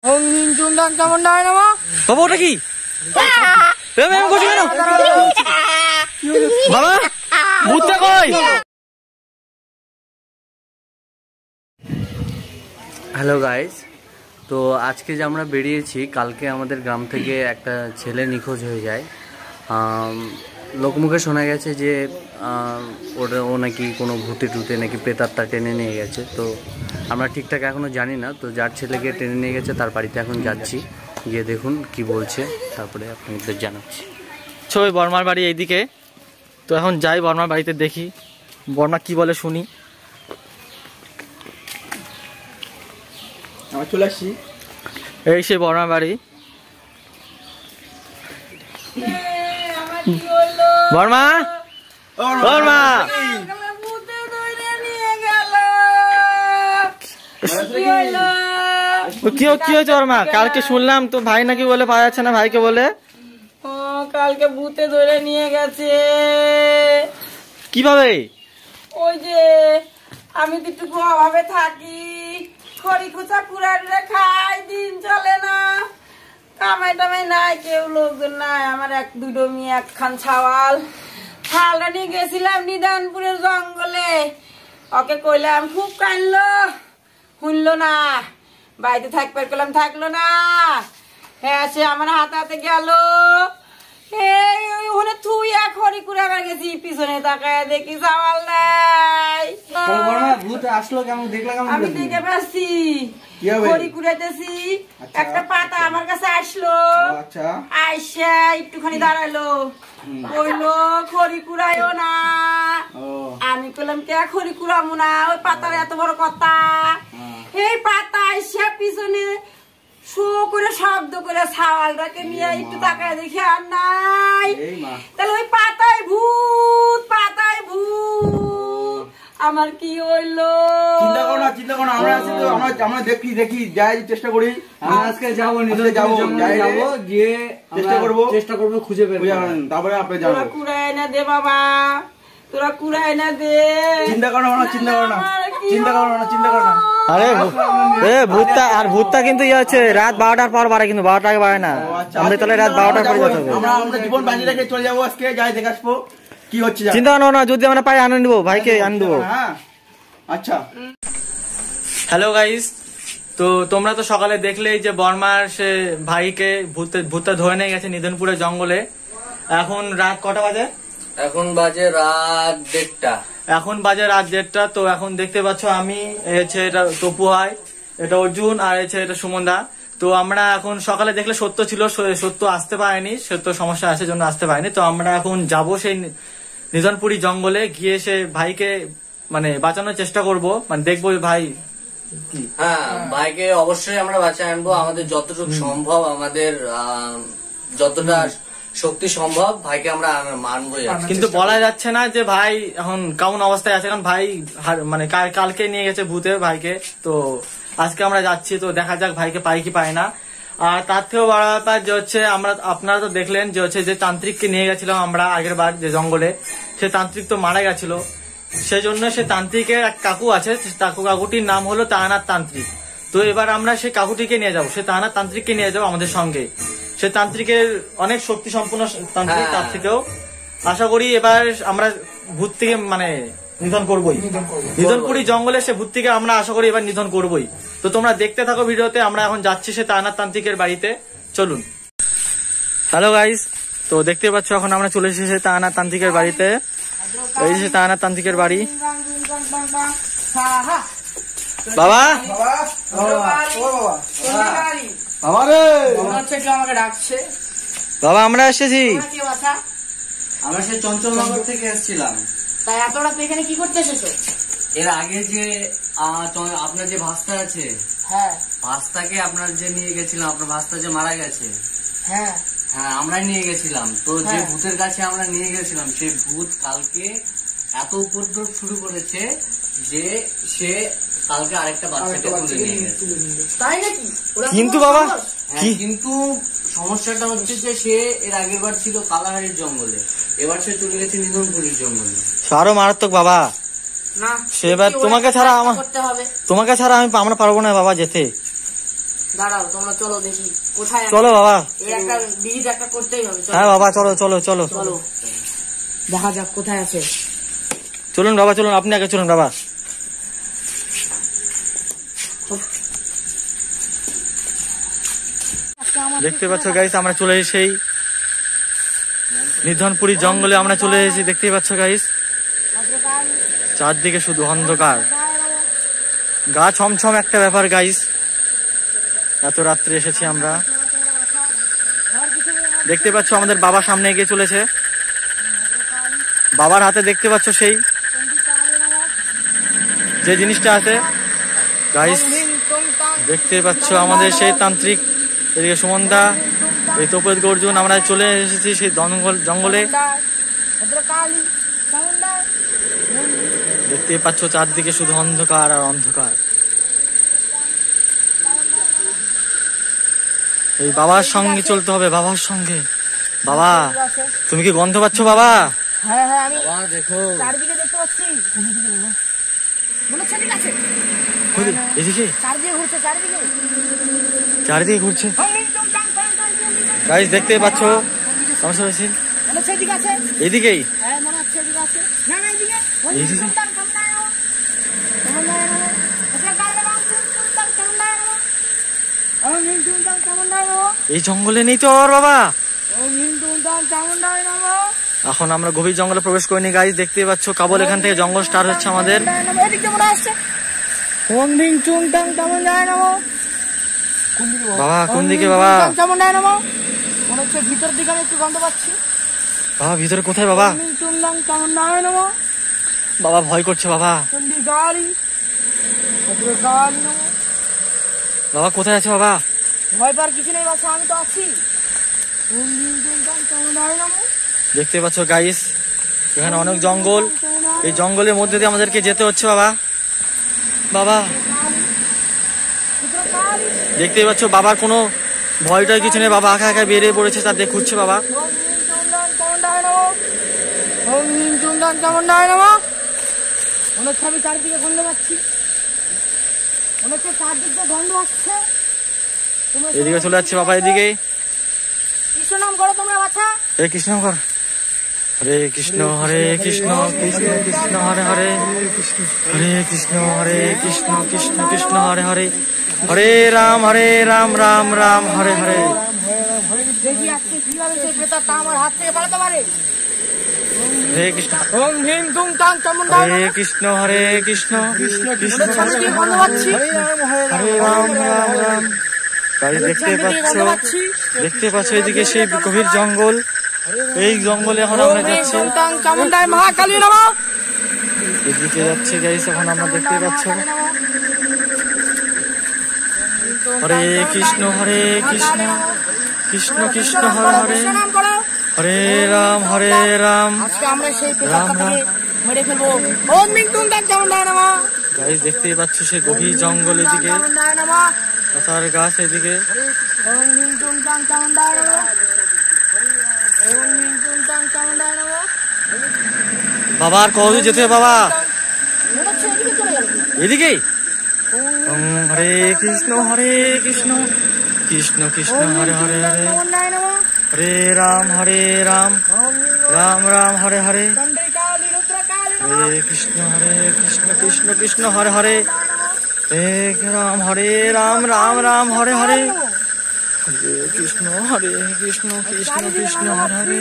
বাবা ওটা কি বাবা ভূতটা কই? হ্যালো গাইস, তো আজকে যে আমরা বেরিয়েছি, কালকে আমাদের গ্রাম থেকে একটা ছেলে নিখোঁজ হয়ে যায়। লোকমুখে শোনা গেছে যে ও নাকি কোনো ভূতে টুতে নাকি প্রেতাত্মা টেনে নিয়ে গেছে। তো আমরা ঠিকঠাক এখনও জানি না। তো যার ছেলেকে টেনে নিয়ে গেছে তার বাড়িতে এখন যাচ্ছি, গিয়ে দেখুন কি বলছে, তারপরে আপনাদের জানাচ্ছি। ছবি বর্মার বাড়ি এইদিকে, তো এখন যাই বর্মার বাড়িতে, দেখি বর্মা কি বলে শুনি। চলে আসছি, এই সে বর্মার বাড়ি। বর্মা বর্মা কি হয়েছে বর্মা? কালকে শুনলাম তো ভাই নাকি বলে পাওয়া যাচ্ছে না, ভাইকে বলে কালকে ভূতে ধরে নিয়ে গেছে। কিভাবে? ওই যে আমি তো একটু অভাবে থাকি, খড়ি খোঁচা কুড়ারে খাই, দিন চলে না, কামাই টামাই নাই, কেউ লোকজন নাই, আমার এক দুটো মেয়ে একখান ছাওয়াল। ছাওয়ালটা নিয়ে গেছিলাম নিদানপুরের জঙ্গলে, ওকে কইলাম, খুব কানলো, শুনলো না, বাড়িতে থাকবে কইলাম, থাকলো না। হ্যাঁ, সে আমার হাতে হাতে গেল, ওখানে থুই এক খড়ি কুড়াবার গেছি, পিছনে তাকায় দেখি ছাওয়াল নাই। ভূত আসলো কেমন দেখলাম? আমি দেখে পাচ্ছি খড়ি কুড়াইতেছি, একটা পাতা আমার কাছে আসলো, আইসা একটুখানি দাঁড়ালো, কইলো খড়ি কুড়াইও না। আমি কইলাম, কে খড়ি কুড়াবো না, ওই পাতার এত বড় কথা। এই পাতা আইসা পিছনে শো করে শব্দ করে ছাওয়ালটাকে নিয়ে একটু তাকায় দেখি আর নাই। তাহলে ওই পাতায় ভূত, পাতায় ভূত। আমার কি হইলো? চিন্তা করো না, চিন্তা করো না, আমরা আছি তো, আমরা দেখি যাই, চেষ্টা করি। আজকে যাবো, যাবো গিয়ে চেষ্টা করবো খুঁজে বের করার। তারপরে আপনি যাবো। তোরা কুড়ায় না দে বাবা, তোরা কুড়ায় না দে। চিন্তা করো না, চিন্তা করো না, চিন্তা করো না, চিন্তা করো না। আরে ভূতটা কিন্তু ইয়ে হচ্ছে রাত 12টার পর বাড়ে, কিন্তু 12টার আগে বাড়ে না। আমাদের তাহলে রাত 12টার পরে যেতে হবে। আমরা জীবন বাজি রেখে চলে যাবো, আজকে যাই দেখে আসবো কি হচ্ছে। চিন্তা করো না, যদি আমরা পাই আনে নেবো, ভাইকে আনে দেবো। আচ্ছা, হ্যালো গাইস, তো তোমরা তো সকালে দেখলেই যে বর্মার সে ভাইকে ভূতে ধরে নিয়ে গেছে নিধনপুরের জঙ্গলে। এখন রাত কটা বাজে? এখন বাজে রাত 1:30। এখন বাজে রাত 1:30। তো এখন দেখতে পাচ্ছ আমি, হচ্ছে এটা তপু হয়, এটা অর্জুন, আর হচ্ছে এটা সুমনদা। তো আমরা এখন সকালে দেখলে সত্য ছিল, সত্য আসতে পারেনি, সত্য সমস্যা আছে জন্য আসতে পারেনি। তো আমরা এখন যাব সেই নিধনপুরি জঙ্গলে, গিয়ে সে ভাইকে মানে বাঁচানোর চেষ্টা করব, মানে দেখবো ভাই কি। হ্যাঁ, ভাইকে অবশ্যই আমরা বাঁচায় আনবো, আমাদের যতটুকু সম্ভব, আমাদের যতটা শক্তি সম্ভব ভাইকে আমরা মানবো। কিন্তু বলা যাচ্ছে না যে ভাই এখন কেমন অবস্থায় আছে, কারণ ভাই মানে কালকে নিয়ে গেছে ভূতে ভাইকে। তো আজকে আমরা যাচ্ছি, তো দেখা যাক ভাইকে পাই কি পাই না। আর তার থেকেও বড় ব্যাপার যে হচ্ছে, আপনারা তো দেখলেন যে হচ্ছে যে তান্ত্রিককে নিয়ে গেছিলাম আমরা আগের বার যে জঙ্গলে, সে তান্ত্রিক তো মারা গেছিল। সেই জন্য সে তান্ত্রিকের এক কাকু আছে, কাকুটির নাম হলো তারানাথ তান্ত্রিক। তো এবার আমরা সেই কাকুটিকে নিয়ে যাবো, সে তারানাথ তান্ত্রিককে নিয়ে যাবো আমাদের সঙ্গে। সে তান্ত্রিকের অনেক শক্তি সম্পন্ন তান্ত্রিক, তার থেকেও আশা করি এবার আমরা ভূত থেকে মানে নিধন করবোই। নিধনপুরি জঙ্গলে সে ভূত থেকে আমরা আশা করি এবার নিধন করবোই। তো তোমরা দেখতে থাকো ভিডিওতে। আমরা এখন যাচ্ছি সে তারানাথ তান্ত্রিকের বাড়িতে, চলুন। হ্যালো গাইস, তো দেখতে পাচ্ছ এখন আমরা চলে এসেছি সে তারানাথ তান্ত্রিকের বাড়িতে। এই যে তারানাথ তান্ত্রিকের বাড়ি। বাবা আমাকে ডাকছে। বাবা আমরা এসেছি। আমরা সেই চঞ্চলনগর থেকে এসেছিলাম। তাই এত রাত এখানে কি করতে এসেছো? এর আগে যে আপনার যে ভাস্তা আছে, হ্যাঁ, ভাস্তাকে আপনার যে নিয়ে গেছিলাম, আপনার ভাস্তা যে মারা গেছে, হ্যাঁ হ্যাঁ আমরাই নিয়ে গেছিলাম। তো যে ভূতের কাছে আমরা নিয়ে গেছিলাম, সেই ভূত কালকে এত উপদ্রব শুরু করেছে যে সে কালকে আরেকটা বাচ্চাকে তুলে নিয়ে গেছে। তাই নাকি? কিন্তু বাবা কিন্তু সমস্যাটা হচ্ছে যে সে এর আগের বার ছিল কালাহারির জঙ্গলে, এবার সে চলে গেছে নিধনপুরীর জঙ্গলে। আরো মারাত্মক বাবা। না, সেবার তোমাকে ছাড়া আমরা পারবো না বাবা যেতে। দাঁড়াও তোমরা চলো দেখি কোথায় চলো বাবা, এর একটা বিহিত একটা করতেই হবে। হ্যাঁ বাবা চলো চলো চলো চলো দেখা যাক কোথায় আছে। চলুন বাবা চলুন, আপনি আগে চলুন বাবা। দেখতে পাচ্ছ গাইস, আমরা চলে এসেছি সেই নিধনপুরি জঙ্গলে, আমরা চলে এসেছি। দেখতেই পাচ্ছ গাইস, চারদিকে শুধু অন্ধকার, গা ছমছম একটা ব্যাপার গাইস। এত রাত্রে এসেছি আমরা। দেখতে পাচ্ছ আমাদের বাবা সামনে এগিয়ে চলেছে, বাবার হাতে দেখতে পাচ্ছ সেই যে জিনিসটা আছে গাইস। দেখতে পাচ্ছ আমাদের সেই তান্ত্রিক, এদিকে সুমনদা, এই তোপের গর্জুন। আমরা চলে এসেছি সেই জঙ্গলে। দেখতে পাচ্ছ চারদিকে শুধু অন্ধকার আর অন্ধকার। এই বাবার সঙ্গে চলতে হবে, বাবার সঙ্গে। বাবা তুমি কি গন্ধ পাচ্ছ বাবা? হ্যাঁ হ্যাঁ আমি বাবা দেখো চারদিকে দেখতে পাচ্ছি। মনে হচ্ছে ঠিক আছে, এদিকে চারদিকে ঘুরছে, চারিদিকে ঘুরছে গাইস। দেখতে পাচ্ছ আমার সবাই মনে হচ্ছে ঠিক আছে, এদিকেই, হ্যাঁ মনে হচ্ছে ঠিক আছে। না না এদিকে এইদিকে। এই জঙ্গলে নেই তো আর বাবা। এখন আমরা গভীর জঙ্গলে প্রবেশ করিনি গাইস। দেখতে পাচ্ছ কেবল এখান থেকে জঙ্গল স্টার্ট হচ্ছে আমাদের। বাবা কোন দিকে বাবা? মনে হচ্ছে ভিতর দিকে আমি একটু গন্ধ পাচ্ছি। বাবা ভিতরে কোথায় বাবা? বাবা ভয় করছে বাবা। বাবা কোথায় আছে বাবা? ভয় পাওয়ার কিছু নেই বাচ্চা, আমি তো আছি। দেখতে পাচ্ছ গাইস, এখানে অনেক জঙ্গল, এই জঙ্গলের মধ্যে দিয়ে আমাদেরকে যেতে হচ্ছে বাবা। বাবা দেখতে পাচ্ছ বাবার কোনো ভয়টাই কিছু নেই, বাবা একা একা বেরিয়ে পড়েছে, তার দিয়ে খুঁজছে বাবা। মনে হচ্ছে আমি চারদিকে গন্ধ পাচ্ছি, মনে হচ্ছে চারদিকে গন্ধ আসছে। এদিকে চলে যাচ্ছে বাবা, এদিকে। কৃষ্ণ নাম করো তোমরা বাচ্চা। হরে কৃষ্ণ কর, হরে কৃষ্ণ কৃষ্ণ কৃষ্ণ হরে হরে, হরে কৃষ্ণ কৃষ্ণ কৃষ্ণ হরে হরে, হরে রাম রাম রাম হরে হরে। দেখি আজকে কিভাবে সেই প্রেতাত্মা আমার হাত থেকে পালাতে পারে। হরে কৃষ্ণ ওম হিম তুম তাং চামুন্ডা। হরে কৃষ্ণ কৃষ্ণ কৃষ্ণ গন্ধ পাচ্ছি, হরে রাম রাম। গাইস দেখতে পাচ্ছ এদিকে সেই গভীর জঙ্গল, এই জঙ্গলে এখন আমরা যাচ্ছি। মহাকালী নমঃ। এদিকে যাচ্ছি গাইস, এখন আমরা দেখতে পাচ্ছ। হরে কৃষ্ণ কৃষ্ণ কৃষ্ণ হরে হরে, হরে রাম আজকে আমরা সেই প্রেতাত্মাকে মেরে ফেলবো। ওম মিং তুম তাং চামুন্ডায় নমঃ। গাইস দেখতেই পাচ্ছ সেই গভীর জঙ্গল, এদিকে চামুন্ডায় নমঃ। পাতার গাছ, এদিকে ওম মিং তুম তাং চামুন্ডায় নমঃ। ওম মিং তুম তাং চামুন্ডায় নমঃ। বাবা আর কতদূর যেতে হবে বাবা? মনে হচ্ছে এদিকে চলে গেল। এদিকেই। হরে কৃষ্ণ কৃষ্ণ কৃষ্ণ হরে হরে হরে, চামুন্ডায় নমঃ। হরে রাম রাম রাম হরে হরে, চন্দ্রিকালী রুদ্রকালী নমঃ। হরে কৃষ্ণ কৃষ্ণ কৃষ্ণ হরে হরে, হরে রাম রাম রাম হরে হরে, হরে কৃষ্ণ কৃষ্ণ কৃষ্ণ হরে হরে,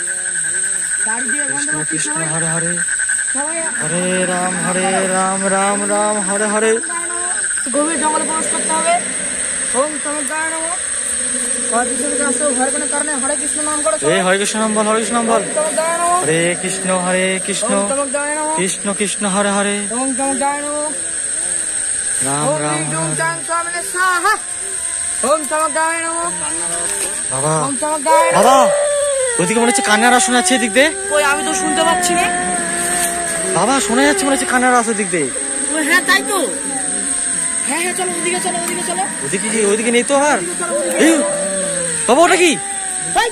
কৃষ্ণ কৃষ্ণ হরে হরে, হরে রাম রাম রাম হরে হরে। গভীর জঙ্গলে প্রবেশ করতে হবে। ওম চমৎকার নমঃ। ভয়ের কোনো কারণে হরে কৃষ্ণ নাম করো। হরে কৃষ্ণ নাম বল, হরে কৃষ্ণ নাম বল। চমৎকার নমঃ। হরে কৃষ্ণ চমৎকার নমঃ। কৃষ্ণ কৃষ্ণ হরে হরে, ওম চমৎকার নমঃ। রাম ওম রাম মিং তুম হরে। তাং স্বামিনে স্বাহা। ওম চমৎকার নমঃ। বাবা ওম চমৎকার নমঃ। বাবা ওইদিকে মনে হচ্ছে কান্নার আওয়াজ শোনা যাচ্ছে, এদিক দিয়ে। কই আমি তো শুনতে পাচ্ছি না। বাবা শোনা যাচ্ছে মনে হচ্ছে কান্নার আওয়াজ এদিক দিয়ে। হ্যাঁ তাই তো, হ্যাঁ হ্যাঁ চলো ওদিকে চলো, ওদিকে চলো। ওদিকে কি, ওইদিকে নেই তো আর। এই, বাবা ওটা কি? ভাই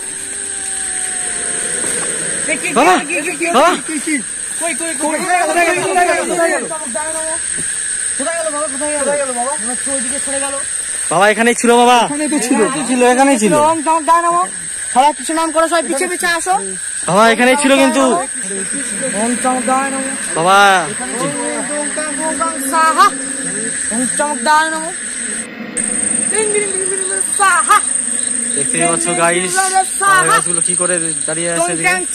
বাবা বাবা কই কই কই কোথায় গেল কোথায় গেল কোথায় গেল বাবা, কোথায় গেল? মনে হচ্ছে ওইদিকে সরে গেল। বাবা এখানেই ছিল বাবা, এখানেই ছিল সবাই কিছু নাম করো, সবাই পিছিয়ে পিছিয়ে আসো বাবা, এখানেই ছিল কিন্তু বাবা। দেখতে পাচ্ছ গাইস গাছগুলো কি করে দাঁড়িয়ে আছে।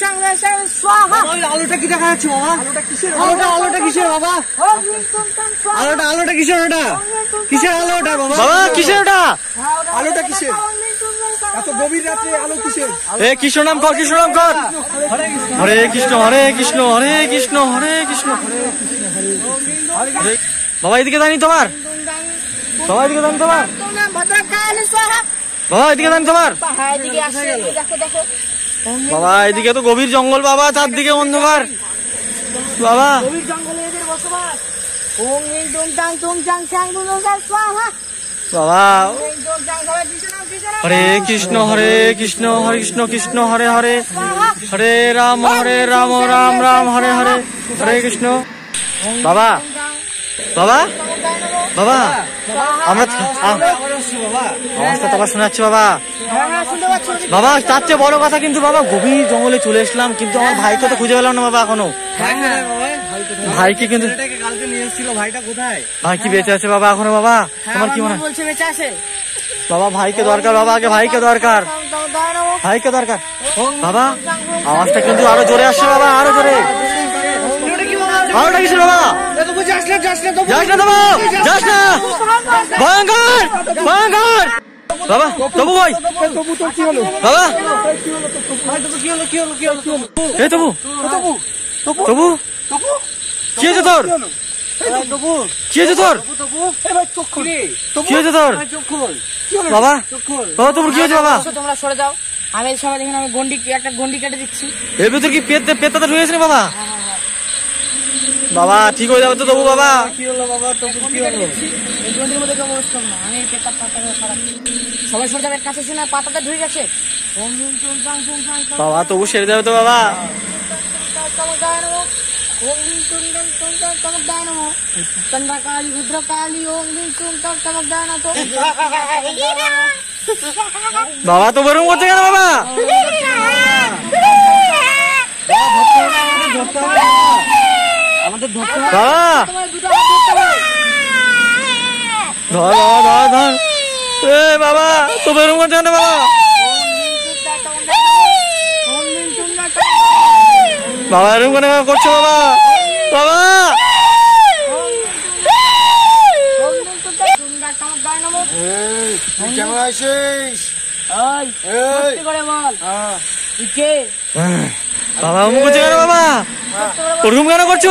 আলোটা কি দেখা যাচ্ছে বাবা? আলোটা কিসের বাবা? আলোটা কিসের? ওটা কিসের আলো ওটা বাবা? কিসের ওটা? আলোটা কিসের? এত গভীর রাতে আলো কিসের? এ কৃষ্ণ নাম কর, কৃষ্ণ নাম কর। হরে কৃষ্ণ হরে কৃষ্ণ হরে কৃষ্ণ হরে কৃষ্ণ। বাবা এদিকে দাঁড়িয়ে তোমার, বাবা এদিকে দাঁড়িয়ে তোমার, বাবা এদিকে দাঁড়িয়ে তোমার। বাবা এদিকে তো গভীর জঙ্গল বাবা, চারদিকে অন্ধকার বাবা। বাবা হরে কৃষ্ণ হরে কৃষ্ণ হরে কৃষ্ণ কৃষ্ণ হরে হরে, হরে রাম রাম রাম হরে হরে, হরে কৃষ্ণ। বাবা বাবা বাবা আমরা আওয়াজটা তোমার শোনাচ্ছি বাবা। বাবা তার চেয়ে বড় কথা কিন্তু বাবা, গভীর জঙ্গলে চলে এসলাম কিন্তু আমার ভাইকে তো খুঁজে পেলাম না বাবা এখনো। ভাইকে কিন্তু কালকে নিয়ে এসেছিল, ভাইটা কোথায়? ভাই কি বেঁচে আছে বাবা এখনো? বাবা তোমার কি মনে হয়? বাবা ভাইকে দরকার বাবা, আগে ভাইকে দরকার, ভাইকে দরকার বাবা। আওয়াজটা কিন্তু আরো জোরে আসছে বাবা, আরো জোরে। আলোটা কিসের বাবা? যাস না বাবা, যাস না, ভয়ঙ্কর ভয়ঙ্কর বাবা। তবু ভাই বাবা, এই তবু তবু কি হয়েছে তোর? কি হয়েছে তোর? কি হয়েছে তোর বাবা? বাবা তোমার কি হয়েছে বাবা? তোমরা সরে যাও, আমি এই সময় দেখেন আমি একটা গন্ডি কেটে দিচ্ছি। এর ভিতর কি পেতটা ঢুকেছে না বাবা? বাবা ঠিক হয়ে যাবে তো তবু বাবা? কি হলো বাবা? তবু কি হলো? সবাই সরে যাবে, কাছে না পাতাটা ঢুকে গেছে বাবা, তবু সেরে যাবে তো বাবা? চন্দ্রকালী ভদ্রকালী ওম বাবা তো বরং করছে কেন বাবা? বাবা ধর বাবা, ধর এ বাবা, তো বেরোম করছে কেন বাবা? বাবা এরকম কেন করছো বাবা? বাবা কেমন আছিস? বাবা অমুক করছে কেন বাবা? ওরকম কেন করছো?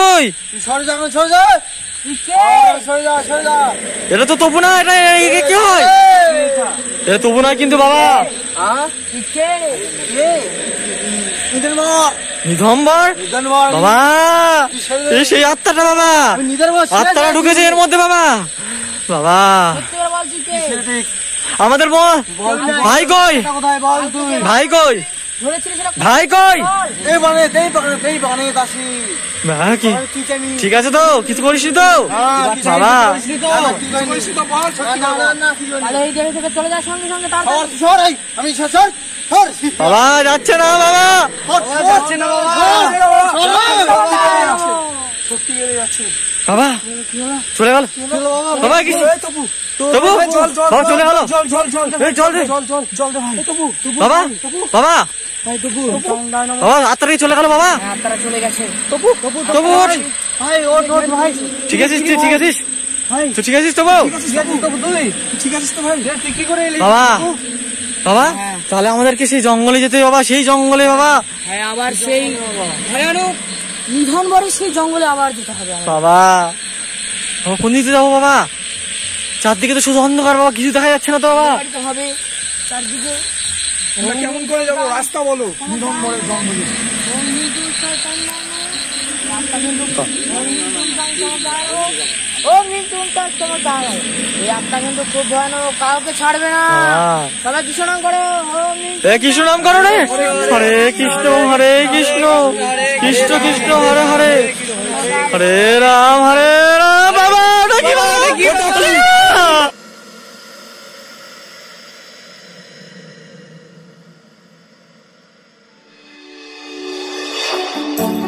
এটা তো তবু না, এটা কি হয়? এটা তবু না কিন্তু বাবা। নিধম্বর বাবা, সেই আত্মাটা বাবা, আত্মাটা ঢুকেছে এর মধ্যে বাবা। বাবা আমাদের ভাই কই? ভাই কই? ভাই কই? ঠিক আছে তো? কিছু করিস তো বাবা? বাবা যাচ্ছে না বাবা, যাচ্ছে না বাবা, বাবা চলে গেল বাবা। কি তবু বাবা চলে গেল? বাবা বাবা বাবা আত্মাটাই চলে গেল বাবা, আত্মারা চলে গেছে। তবু ঠিক আছিস? ঠিক আছিস তো? ঠিক আছিস তবু? বাবা বাবা তাহলে আমাদেরকে সেই জঙ্গলে যেতে বাবা, সেই জঙ্গলে বাবা। হ্যাঁ আবার সেই ভয়ানক নিধনবরে সেই জঙ্গলে আবার যেতে হবে বাবা। কোন দিকে যাবো বাবা? চারদিকে তো শুধু অন্ধকার বাবা, কিছু দেখা যাচ্ছে না তো বাবা। হবে চারদিকে কেমন করে যাবো? রাস্তা বলো। নিধনবরের জঙ্গলে খুব ভয়ানক, কাউকে ছাড়বে না। সবাই কৃষ্ণ নাম করো, কৃষ্ণ নাম করো রে। হরে কৃষ্ণ কৃষ্ণ কৃষ্ণ হরে হরে, হরে রাম বাবা। না